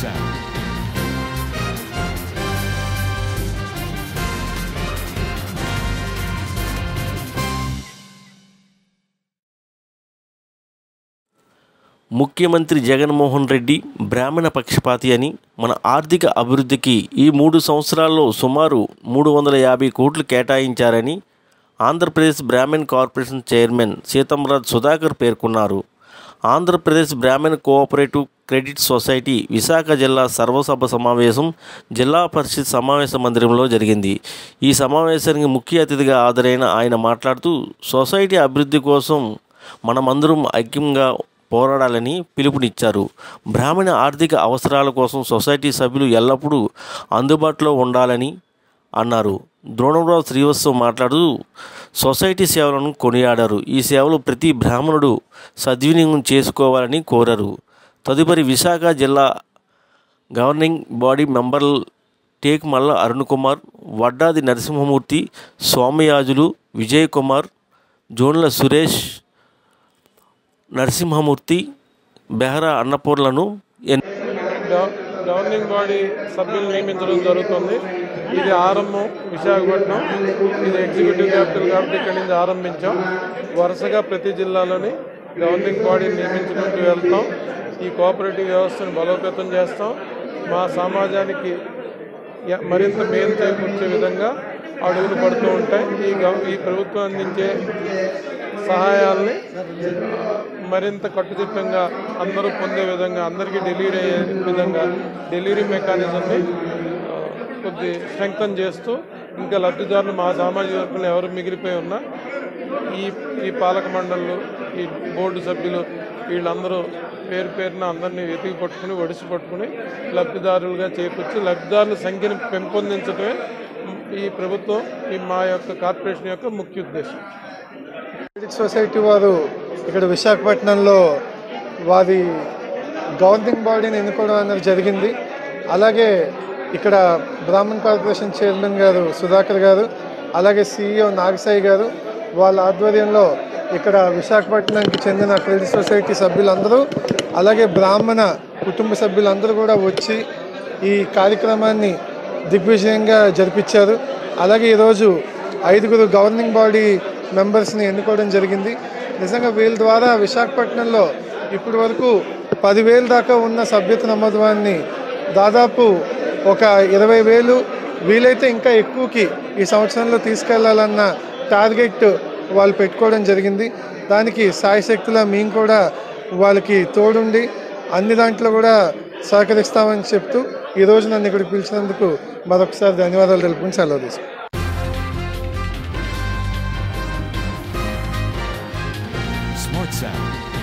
Sound. ముఖ్యమంత్రి జగన్మోహన్ రెడ్డి బ్రాహ్మణ పక్షపాతి అని, మన ఆర్థిక అభివృద్ధికి ఈ 3 సంవత్సరాల్లో సుమారు 350 కోట్లు కేటాయించారని ఆంధ్రప్రదేశ్ బ్రాహ్మణ్ కార్పొరేషన్ చైర్మన్ సీతంరాజ్ సుధాకర్ పేర్కొన్నారు. Andhra Pradesh Brahmin cooperative credit society Visakha జిల్లా సర్వసభ సమావేశం జిల్లా పరిషత్ సమావేశ మందిరంలో జరిగింది. ఈ సమావేశానికి ముఖ్య అతిథిగా హాజరైన ఆయన మాట్లాడుతూ, సొసైటీ అభివృద్ధి కోసం మనమందరం ఐక్యంగా పోరాడాలని పిలుపునిచ్చారు. బ్రాహ్మణ ఆర్థిక అవసరాల కోసం సొసైటీ సభ్యులు ఎల్లప్పుడూ అందుబాటులో ఉండాలని అన్నారు. ద్రోణంరావు శ్రీవత్సవ్ మాట్లాడుతూ సొసైటీ సేవలను కొనియాడారు. ఈ సేవలు ప్రతి బ్రాహ్మణుడు సద్వినియోగం చేసుకోవాలని కోరారు. తదుపరి విశాఖ జిల్లా గవర్నింగ్ బాడీ మెంబర్లు టేక్మల్ల అరుణ్ కుమార్, వడ్డాది నరసింహమూర్తి, సోమయాజులు, విజయ్ కుమార్, జోన్ల సురేష్, నరసింహమూర్తి, బెహరా అన్నపూర్లను గవర్నింగ్ బాడీ సభ్యులు నియమించడం జరుగుతుంది. ఇది ఆరంభం విశాఖపట్నం. ఇది ఎగ్జిక్యూటివ్ క్యాపిటల్ కాబట్టి ఇక్కడి నుంచి ఆరంభించాం. వరుసగా ప్రతి జిల్లాలోని గవర్నింగ్ బాడీని నియమించుకుంటూ వెళ్తాం. ఈ కోఆపరేటివ్ వ్యవస్థను బలోపేతం చేస్తాం. మా సమాజానికి మరింత మేలు చేకూర్చే విధంగా అడుగులు పడుతూ ఉంటాయి. ఈ ప్రభుత్వం అందించే సహాయాల్ని మరింత కట్టుదిట్టంగా అందరూ పొందే విధంగా, అందరికీ డెలివరీ అయ్యే విధంగా డెలివరీ మెకానిజంని కొద్ది స్ట్రెంగ్తన్ చేస్తూ, ఇంకా లబ్ధిదారులు మా సామాజిక వర్గంలో ఎవరు మిగిలిపోయి ఉన్నా ఈ పాలక మండళ్ళు, ఈ బోర్డు సభ్యులు వీళ్ళందరూ పేరు పేరున అందరినీ వెతికి పట్టుకుని ఒడిసి పట్టుకుని లబ్ధిదారులుగా చేకూర్చి లబ్ధిదారుల సంఖ్యను పెంపొందించడమే ఈ ప్రభుత్వం, మా యొక్క కార్పొరేషన్ యొక్క ముఖ్య ఉద్దేశం. క్రెడిట్ సొసైటీ వారు ఇక్కడ విశాఖపట్నంలో వారి గవర్నింగ్ బాడీని ఎన్నుకోవడం అనేది జరిగింది. అలాగే ఇక్కడ బ్రాహ్మణ్ కార్పొరేషన్ చైర్మన్ గారు సుధాకర్ గారు, అలాగే CEO నాగసాయి గారు వాళ్ళ ఆధ్వర్యంలో ఇక్కడ విశాఖపట్నానికి చెందిన క్రెడిట్ సొసైటీ సభ్యులందరూ, అలాగే బ్రాహ్మణ కుటుంబ సభ్యులందరూ కూడా వచ్చి ఈ కార్యక్రమాన్ని దిగ్విజయంగా జరిపించారు. అలాగే ఈరోజు 5 గవర్నింగ్ బాడీ మెంబర్స్ని ఎన్నుకోవడం జరిగింది. నిజంగా వీళ్ళ ద్వారా విశాఖపట్నంలో ఇప్పటి వరకు 10,000 దాకా ఉన్న సభ్యత నమోదాన్ని దాదాపు ఒక 20,000, వీలైతే ఇంకా ఎక్కువకి ఈ సంవత్సరంలో తీసుకెళ్లాలన్న టార్గెట్ వాళ్ళు పెట్టుకోవడం జరిగింది. దానికి సాయశక్తులా మేము కూడా వాళ్ళకి తోడుండి అన్ని దాంట్లో కూడా సహకరిస్తామని చెప్తూ ఈరోజు నన్ను ఇక్కడికి పిలిచినందుకు మరొకసారి ధన్యవాదాలు తెలుపుకుని సెలవు తీసుకుంటాను. Smart Sound.